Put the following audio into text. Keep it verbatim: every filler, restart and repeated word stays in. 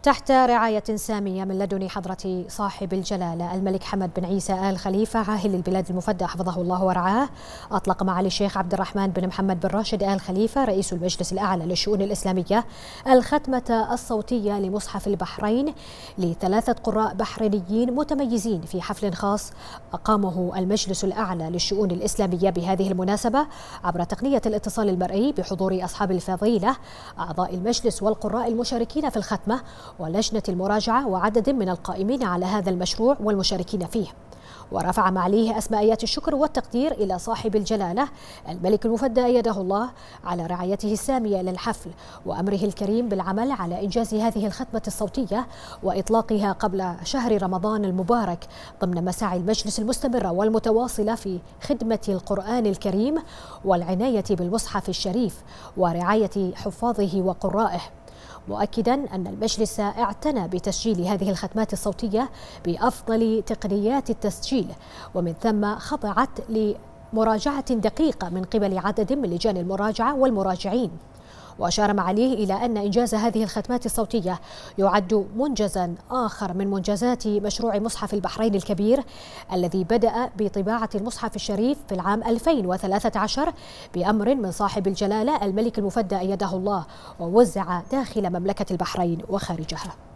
تحت رعاية سامية من لدن حضرة صاحب الجلالة الملك حمد بن عيسى آل خليفة عاهل البلاد المفدى حفظه الله ورعاه، أطلق معالي الشيخ عبد الرحمن بن محمد بن راشد آل خليفة رئيس المجلس الأعلى للشؤون الإسلامية الختمة الصوتية لمصحف البحرين لثلاثة قراء بحرينيين متميزين في حفل خاص أقامه المجلس الأعلى للشؤون الإسلامية بهذه المناسبة عبر تقنية الاتصال المرئي بحضور أصحاب الفضيلة أعضاء المجلس والقراء المشاركين في الختمة ولجنة المراجعة وعدد من القائمين على هذا المشروع والمشاركين فيه. ورفع معاليه أسمى آيات الشكر والتقدير إلى صاحب الجلالة الملك المفدى أيده الله على رعايته السامية للحفل وأمره الكريم بالعمل على إنجاز هذه الختمة الصوتية وإطلاقها قبل شهر رمضان المبارك ضمن مساعي المجلس المستمرة والمتواصلة في خدمة القرآن الكريم والعناية بالمصحف الشريف ورعاية حفاظه وقرائه، مؤكدا أن المجلس اعتنى بتسجيل هذه الختمات الصوتية بأفضل تقنيات التسجيل ومن ثم خضعت لمراجعة دقيقة من قبل عدد من لجان المراجعة والمراجعين. وأشار معاليه إلى أن إنجاز هذه الختمات الصوتية يعد منجزا آخر من منجزات مشروع مصحف البحرين الكبير الذي بدأ بطباعة المصحف الشريف في العام ألفين وثلاثة عشر بأمر من صاحب الجلالة الملك المفدى أيده الله، ووزع داخل مملكة البحرين وخارجها.